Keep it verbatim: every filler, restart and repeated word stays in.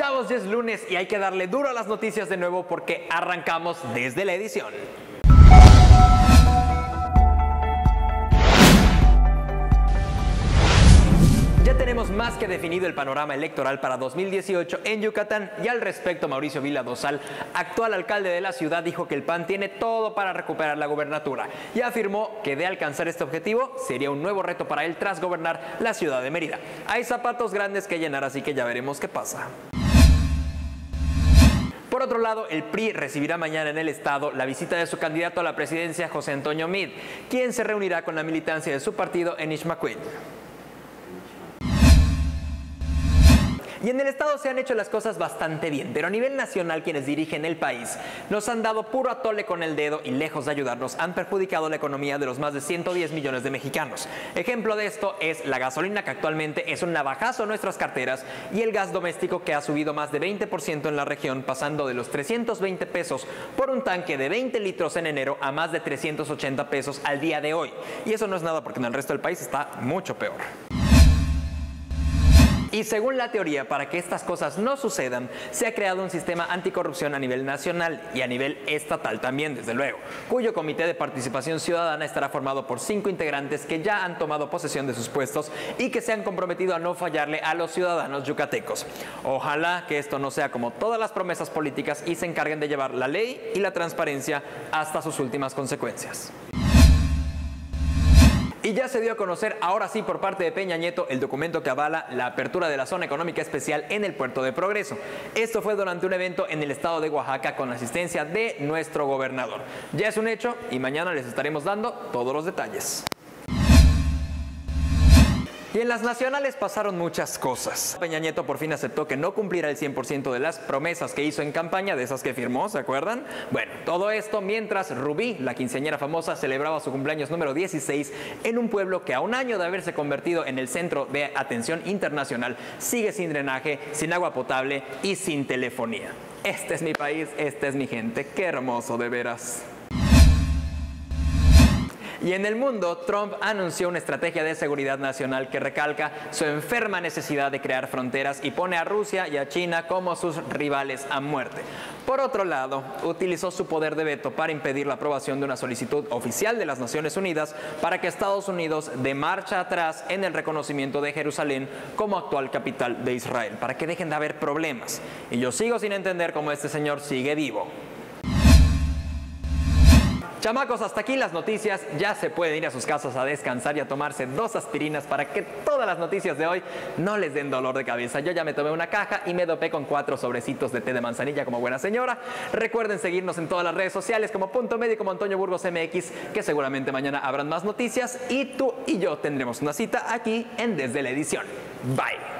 Chavos, ya es lunes y hay que darle duro a las noticias de nuevo porque arrancamos desde la edición. Ya tenemos más que definido el panorama electoral para dos mil dieciocho en Yucatán y al respecto Mauricio Vila Dosal, actual alcalde de la ciudad, dijo que el P A N tiene todo para recuperar la gubernatura y afirmó que de alcanzar este objetivo sería un nuevo reto para él tras gobernar la ciudad de Mérida. Hay zapatos grandes que llenar, así que ya veremos qué pasa. Por otro lado, el P R I recibirá mañana en el estado la visita de su candidato a la presidencia, José Antonio Meade, quien se reunirá con la militancia de su partido en Ixmiquil. Y en el estado se han hecho las cosas bastante bien, pero a nivel nacional quienes dirigen el país nos han dado puro atole con el dedo y lejos de ayudarnos han perjudicado la economía de los más de ciento diez millones de mexicanos. Ejemplo de esto es la gasolina, que actualmente es un navajazo en nuestras carteras, y el gas doméstico, que ha subido más de veinte por ciento en la región, pasando de los trescientos veinte pesos por un tanque de veinte litros en enero a más de trescientos ochenta pesos al día de hoy. Y eso no es nada porque en el resto del país está mucho peor. Y según la teoría, para que estas cosas no sucedan, se ha creado un sistema anticorrupción a nivel nacional y a nivel estatal también, desde luego, cuyo comité de participación ciudadana estará formado por cinco integrantes que ya han tomado posesión de sus puestos y que se han comprometido a no fallarle a los ciudadanos yucatecos. Ojalá que esto no sea como todas las promesas políticas y se encarguen de llevar la ley y la transparencia hasta sus últimas consecuencias. Y ya se dio a conocer, ahora sí, por parte de Peña Nieto, el documento que avala la apertura de la zona económica especial en el Puerto de Progreso. Esto fue durante un evento en el estado de Oaxaca con la asistencia de nuestro gobernador. Ya es un hecho y mañana les estaremos dando todos los detalles. Y en las nacionales pasaron muchas cosas. Peña Nieto por fin aceptó que no cumplirá el cien por ciento de las promesas que hizo en campaña, de esas que firmó, ¿se acuerdan? Bueno, todo esto mientras Rubí, la quinceañera famosa, celebraba su cumpleaños número dieciséis en un pueblo que a un año de haberse convertido en el centro de atención internacional sigue sin drenaje, sin agua potable y sin telefonía. Este es mi país, esta es mi gente, qué hermoso de veras. Y en el mundo, Trump anunció una estrategia de seguridad nacional que recalca su enferma necesidad de crear fronteras y pone a Rusia y a China como sus rivales a muerte. Por otro lado, utilizó su poder de veto para impedir la aprobación de una solicitud oficial de las Naciones Unidas para que Estados Unidos dé marcha atrás en el reconocimiento de Jerusalén como actual capital de Israel, para que dejen de haber problemas. Y yo sigo sin entender cómo este señor sigue vivo. Chamacos, hasta aquí las noticias. Ya se pueden ir a sus casas a descansar y a tomarse dos aspirinas para que todas las noticias de hoy no les den dolor de cabeza. Yo ya me tomé una caja y me dopé con cuatro sobrecitos de té de manzanilla como buena señora. Recuerden seguirnos en todas las redes sociales como Punto Medio, como Antonio Burgos M X, que seguramente mañana habrán más noticias y tú y yo tendremos una cita aquí en Desde la Edición. Bye.